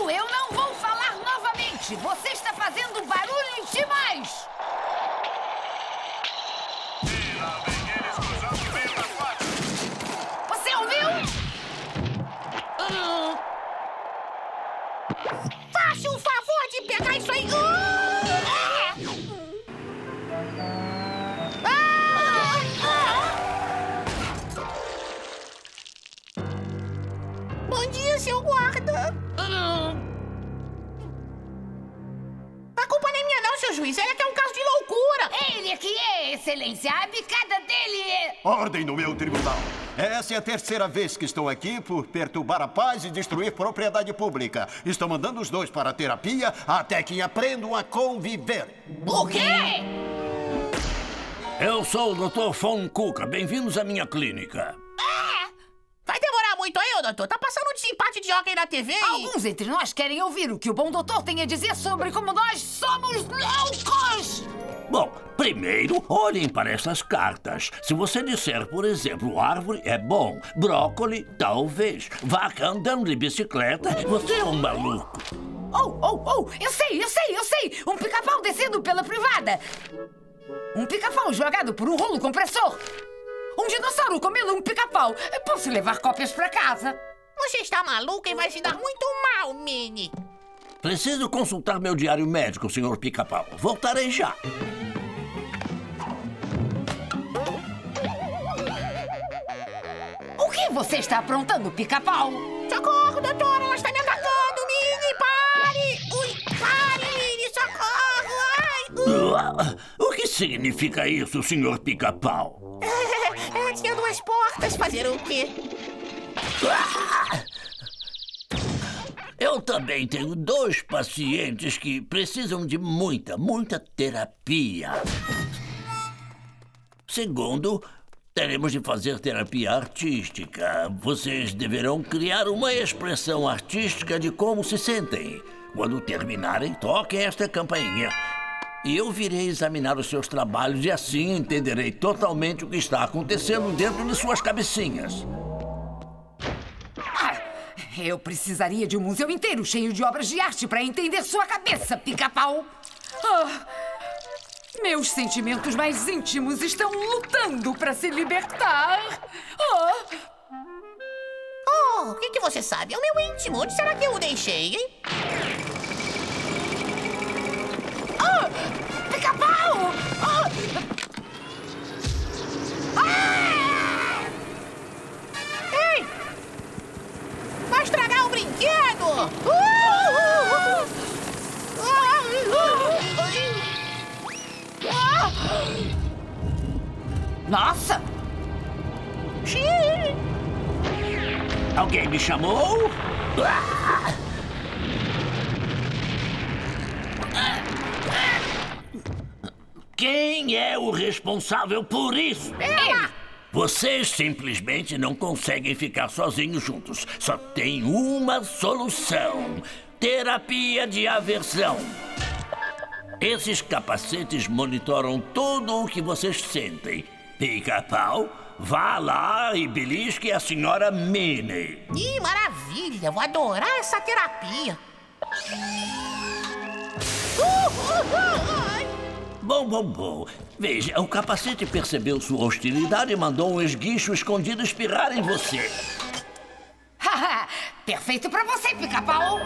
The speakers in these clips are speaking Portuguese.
Pica-pau, eu não vou falar novamente. Você está fazendo barulho demais. Você ouviu? Faça o favor de pegar isso aí. Bom dia, seu guarda. A culpa não é minha não, seu juiz. Ela que é um caso de loucura. Ele aqui é, excelência. A bicada dele é... Ordem no meu tribunal. Essa é a terceira vez que estou aqui por perturbar a paz e destruir propriedade pública. Estou mandando os dois para a terapia até que aprendam a conviver. O quê? Eu sou o Dr. Von Kuka. Bem-vindos à minha clínica. Vai demorar muito aí, doutor. Tá passando um desempate de hóquei na TV e... Alguns entre nós querem ouvir o que o bom doutor tem a dizer sobre como nós somos loucos. Bom, primeiro, olhem para essas cartas. Se você disser, por exemplo, árvore é bom, brócoli, talvez, vaca andando de bicicleta, você é um maluco. Eu sei. Um pica-pau descendo pela privada. Um pica-pau jogado por um rolo compressor. Um dinossauro comendo um pica-pau. Posso levar cópias pra casa. Você está maluca e vai se dar muito mal, Minnie. Preciso consultar meu diário médico, Sr. Pica-Pau. Voltarei já. O que você está aprontando, pica-pau? Socorro, doutora, ela está me atacando, Minnie, pare! Ui, pare, Minnie, socorro! Ai, O que significa isso, Sr. Pica-Pau? Tinha duas portas, fazer o quê? Eu também tenho 2 pacientes que precisam de muita terapia. Segundo, teremos de fazer terapia artística. Vocês deverão criar uma expressão artística de como se sentem. Quando terminarem, toquem esta campainha. E eu virei examinar os seus trabalhos e assim entenderei totalmente o que está acontecendo dentro de suas cabecinhas. Eu precisaria de um museu inteiro cheio de obras de arte para entender sua cabeça, pica-pau. Meus sentimentos mais íntimos estão lutando para se libertar. O que você sabe? É o meu íntimo. Onde será que eu o deixei, hein? Pica-pau! Ei! Vai estragar o brinquedo! Nossa! Alguém me chamou? Quem é o responsável por isso? Ela! Vocês simplesmente não conseguem ficar sozinhos juntos. Só tem uma solução: terapia de aversão. Esses capacetes monitoram tudo o que vocês sentem. Pica-pau, vá lá e belisque a senhora Minnie. Ih, maravilha! Vou adorar essa terapia. Bom. Veja, o capacete percebeu sua hostilidade e mandou um esguicho escondido espirrar em você. Perfeito pra você, pica-pau!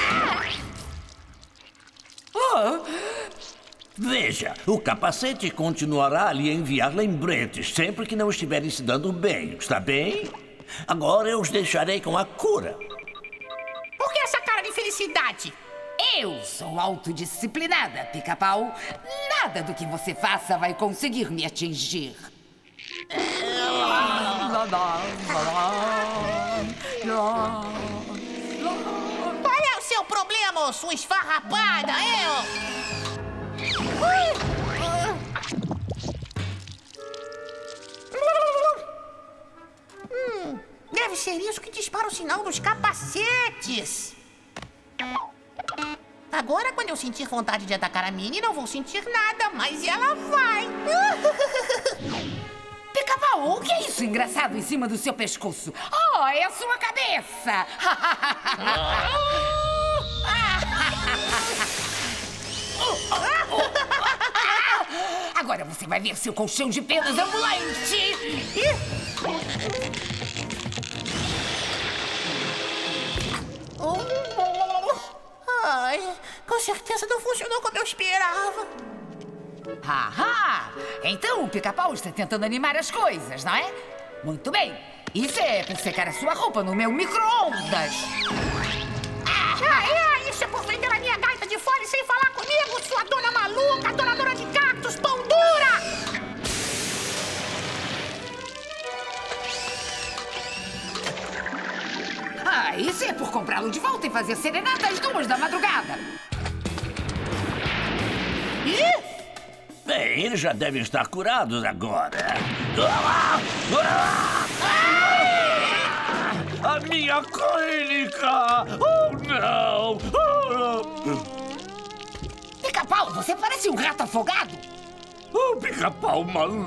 Veja, o capacete continuará a lhe enviar lembretes sempre que não estiverem se dando bem, está bem? Agora eu os deixarei com a cura. Por que essa cara de felicidade? Eu sou autodisciplinada, pica-pau. Nada do que você faça vai conseguir me atingir. Qual é o seu problema, sua esfarrapada? Deve ser isso que dispara o sinal dos capacetes. Agora, quando eu sentir vontade de atacar a Minnie, não vou sentir nada, mas ela vai. Pica-pau, o que é isso engraçado em cima do seu pescoço? É a sua cabeça! Agora você vai ver seu colchão de penas ambulante. Ai, com certeza não funcionou como eu esperava. Ahá! Então o Pica-Pau está tentando animar as coisas, não é? Muito bem. Isso é por secar a sua roupa no meu micro-ondas. Isso é por vender a minha gaita de fora e sem falar comigo, sua dona maluca, adoradora de cactos, pão dura! Isso é por comprá-lo de volta e fazer serenata às 2 da madrugada. Bem, eles já devem estar curados agora. A minha clínica! Oh, não! Pica-Pau, você parece um rato afogado. Oh, Pica-Pau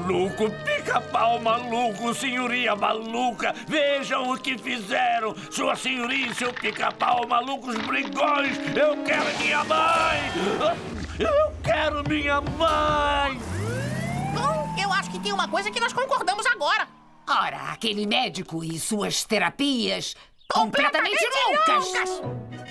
maluco, senhoria maluca! Vejam o que fizeram! Sua senhoria e seu Pica-Pau malucos brigões! Eu quero minha mãe! Eu quero minha mãe! Bom, eu acho que tem uma coisa que nós concordamos agora. Ora, aquele médico e suas terapias completamente loucas!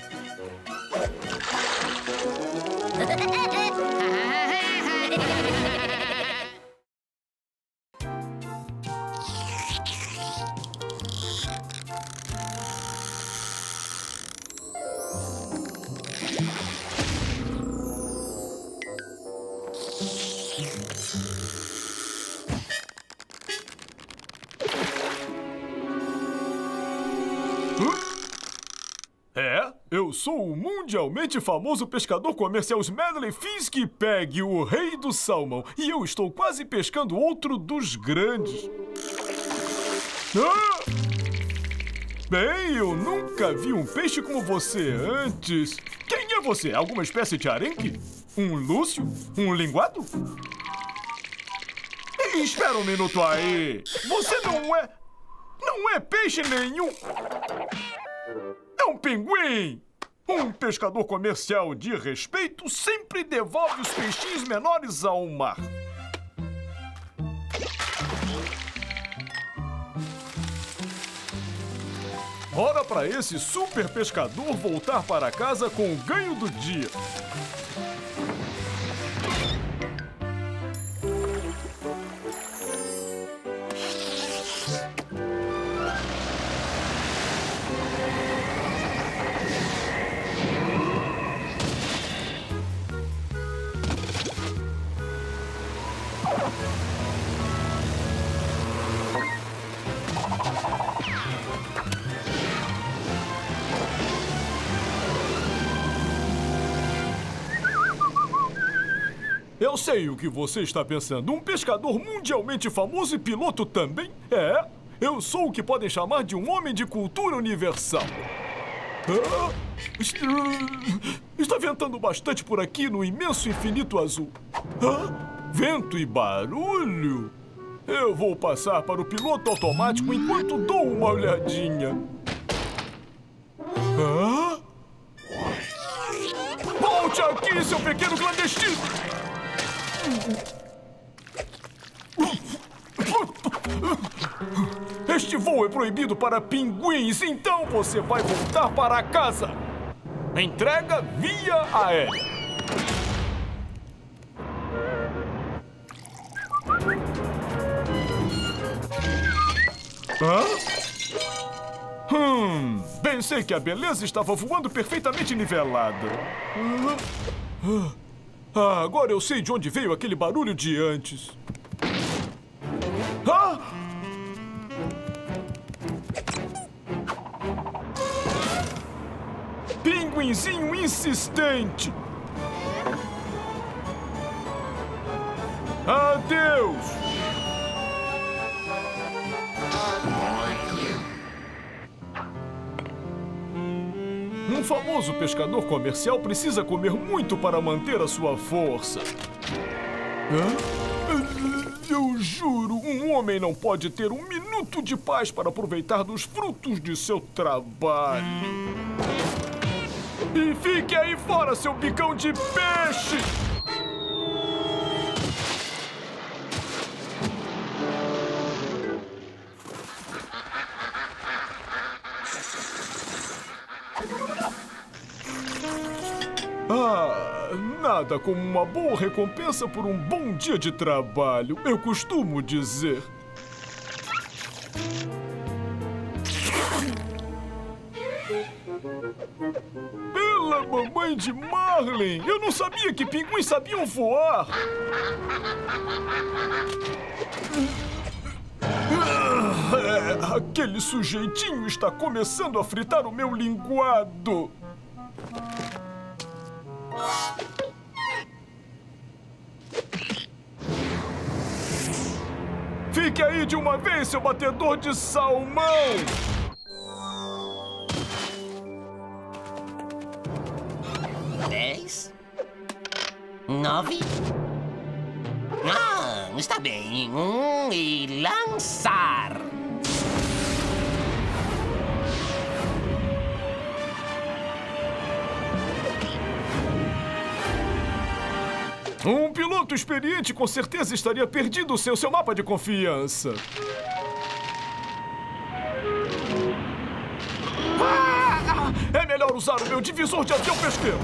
Eu sou o mundialmente famoso pescador comercial Smedley Fisk Peg, o rei do salmão. E eu estou quase pescando outro dos grandes. Bem, eu nunca vi um peixe como você antes. Quem é você? Alguma espécie de arenque? Um lúcio? Um linguado? Espera um minuto aí. Você não é peixe nenhum. É um pinguim! Um pescador comercial de respeito sempre devolve os peixinhos menores ao mar. Hora para esse super pescador voltar para casa com o ganho do dia. Eu sei o que você está pensando. Um pescador mundialmente famoso e piloto também? Eu sou o que podem chamar de um homem de cultura universal. Está ventando bastante por aqui no imenso infinito azul. Vento e barulho? Eu vou passar para o piloto automático enquanto dou uma olhadinha. Volte aqui, seu pequeno clandestino! Este voo é proibido para pinguins, então você vai voltar para casa. Entrega via aérea. Pensei que a beleza estava voando perfeitamente nivelada. Agora eu sei de onde veio aquele barulho de antes. Pinguinzinho insistente. Adeus. Um famoso pescador comercial precisa comer muito para manter a sua força. Eu juro, um homem não pode ter um minuto de paz para aproveitar dos frutos de seu trabalho. E fique aí fora, seu bicão de peixe! Nada como uma boa recompensa por um bom dia de trabalho, eu costumo dizer. Pela mamãe de Marlin! Eu não sabia que pinguins sabiam voar! Aquele sujeitinho está começando a fritar o meu linguado! Fique aí de uma vez, seu batedor de salmão! 10, 9. Ah, está bem. E lançar. Um piloto experiente com certeza estaria perdido sem o seu mapa de confiança. É melhor usar o meu divisor de avião pesqueiro.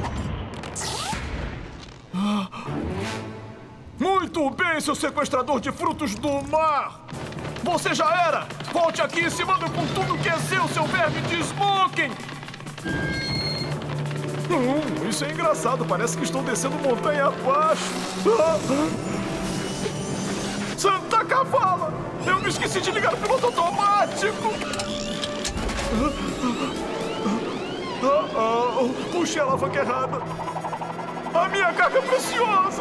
Muito bem, seu sequestrador de frutos do mar! Você já era! Volte aqui e se manda com tudo que é seu verme de smoking! Isso é engraçado. Parece que estou descendo montanha abaixo. Santa Cavala! Eu me esqueci de ligar o piloto automático! Puxei a alavanca errada. A minha carga preciosa!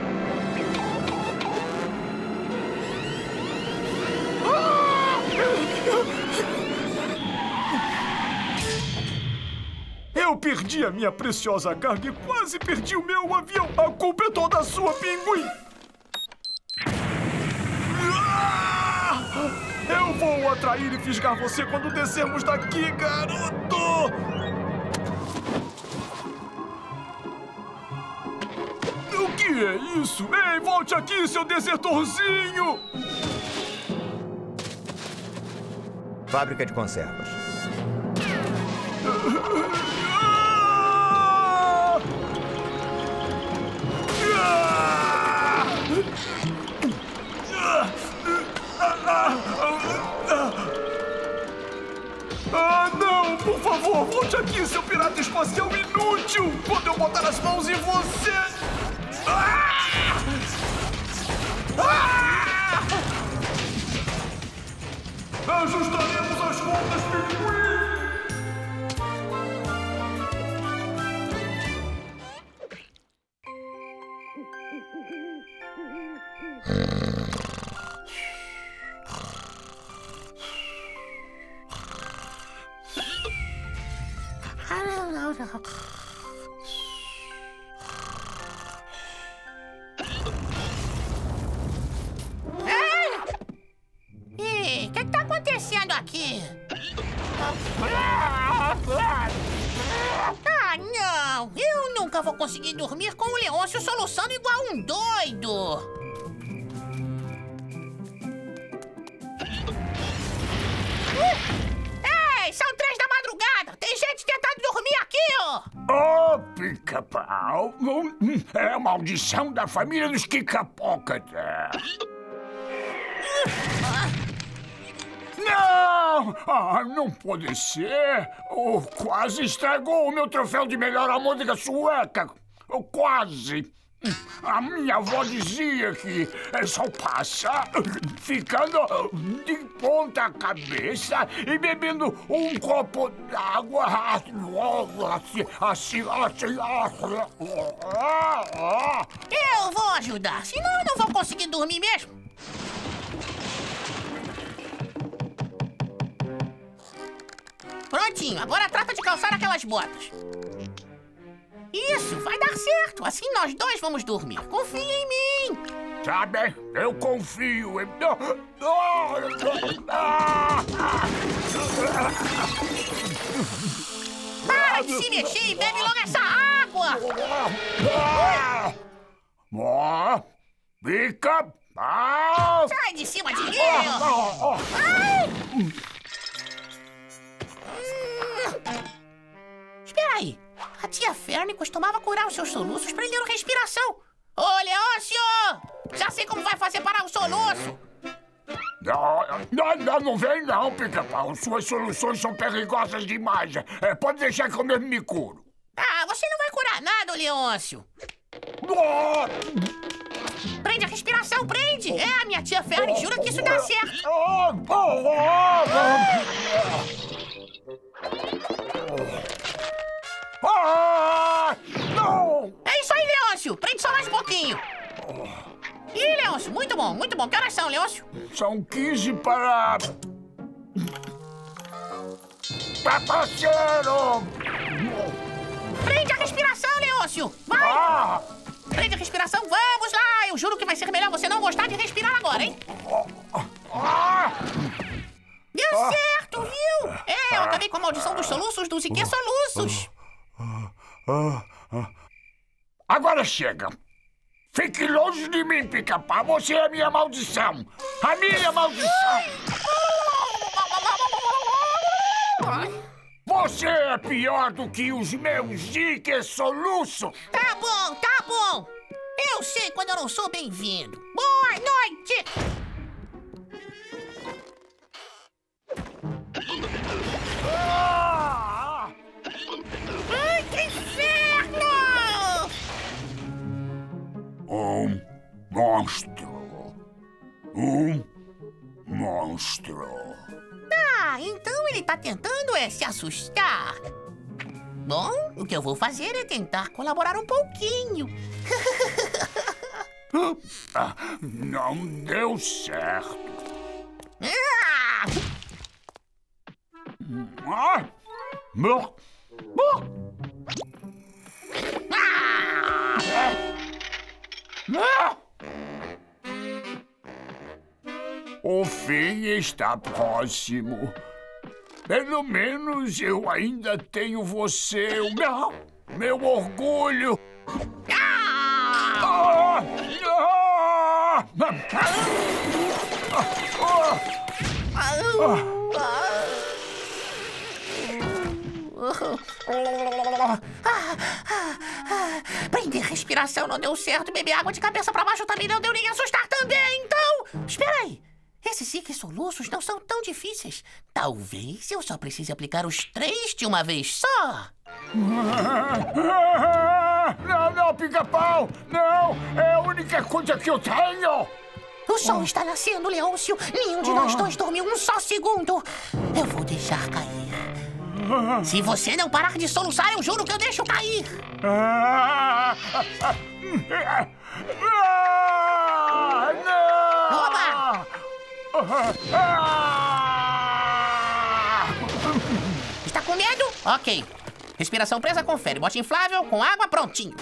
Eu perdi a minha preciosa carga e quase perdi o meu avião. A culpa é toda sua, pinguim! Eu vou atrair e fisgar você quando descermos daqui, garoto! O que é isso? Ei, volte aqui, seu desertorzinho! Fábrica de conservas. Não! Por favor, volte aqui, seu pirata espacial inútil! Quando eu botar as mãos em você... Ajustaremos as contas, pinguim! Ei, o que tá acontecendo aqui? Ah, não! Eu nunca vou conseguir dormir com o Leôncio soluçando igual um doido! Ei, são 3 da madrugada! Tem gente tentando dormir aqui, ó! Ô, Pica-Pau! É a maldição da família dos Kika-Pocket. Não! Não pode ser! Quase estragou o meu troféu de melhor almôndega sueca! Quase! A minha avó dizia que só passa ficando de ponta cabeça e bebendo um copo d'água assim. Eu vou ajudar, senão eu não vou conseguir dormir mesmo. Prontinho, agora trata de calçar aquelas botas. Isso, vai dar certo. Assim nós dois vamos dormir. Confia em mim. Tá bem, eu confio em... Para de se mexer e bebe logo essa água. Pica-Pau! Sai de cima de mim. Ai! Espera aí. A tia Fern costumava curar os seus soluços prendendo respiração. Ô, Leôncio! Já sei como vai fazer parar o soluço. Não vem não, Pica-Pau. Suas soluções são perigosas demais. Pode deixar que eu mesmo me curo. Ah, você não vai curar nada, Leôncio. Prende a respiração, prende! A minha tia Fern jura que isso dá certo. Não! É isso aí, Leôncio! Prende só mais um pouquinho. Ih, Leôncio, muito bom, muito bom. Que horas são, Leôncio? São 15 para... Trapaceiro! Prende a respiração, Leôncio! Vai! Prende a respiração, vamos lá! Eu juro que vai ser melhor você não gostar de respirar agora, hein? Deu certo, viu? Eu acabei com a maldição dos soluços dos Ique-soluços. Agora chega! Fique longe de mim, Pica-Pau. Você é a minha maldição! A minha maldição! Você é pior do que os meus Ique-soluços! Tá bom, tá bom! Eu sei quando eu não sou bem-vindo. Boa noite! Ai, que inferno! Um monstro. Um monstro. Então ele tá tentando se assustar. Bom, o que eu vou fazer é tentar colaborar um pouquinho. Não deu certo. O fim está próximo. Pelo menos eu ainda tenho você, meu orgulho. Prender respiração não deu certo. Beber água de cabeça pra baixo também não deu, nem assustar também. Então, espera aí. Esses Ique-soluços não são tão difíceis. Talvez eu só precise aplicar os 3 de uma vez só. Não, Pica-Pau! Não! É a única coisa que eu tenho! O sol está nascendo, Leôncio. Nenhum de nós dois dormiu um só segundo. Eu vou deixar cair. Se você não parar de soluçar, eu juro que eu deixo cair. Não! Oba! Está com medo? Ok. Respiração presa, confere. Bote inflável com água, prontinho.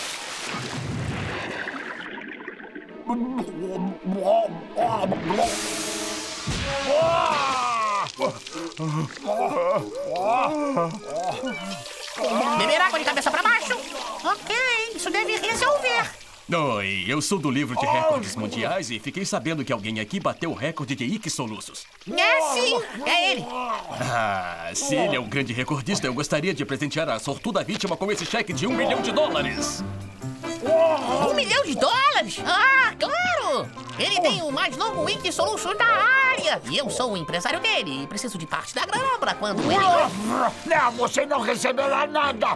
Beber água de cabeça pra baixo? Ok, isso deve resolver. Oi, eu sou do livro de recordes mundiais e fiquei sabendo que alguém aqui bateu o recorde de Ique-soluços. Sim, é ele. Se ele é um grande recordista, eu gostaria de presentear a sortuda vítima com esse cheque de $1 milhão. $1 milhão? Claro! Ele tem o mais longo Ique-soluços da área. E eu sou o empresário dele e preciso de parte da grana pra quando ele... Não, você não receberá nada.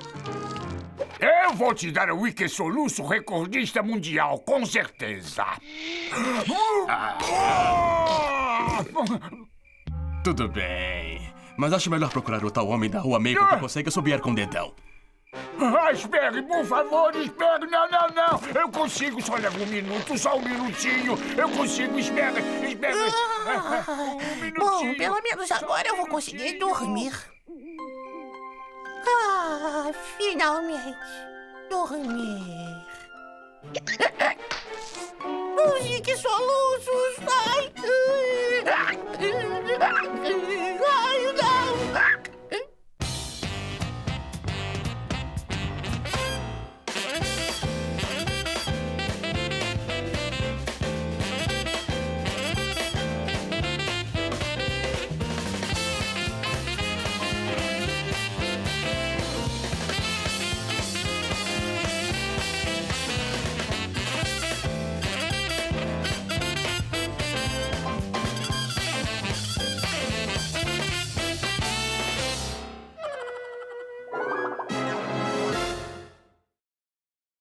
Eu vou te dar o Ique-soluço recordista mundial, com certeza. Tudo bem, mas acho melhor procurar o tal homem da rua Maple que consegue assobiar com o dedão. Espere, por favor, espere. Não. Eu consigo, só leva um minuto, só um minutinho. Eu consigo, espere. Um minutinho. Bom, pelo menos agora eu vou conseguir dormir. Finalmente, dormir. Os Ique-soluços.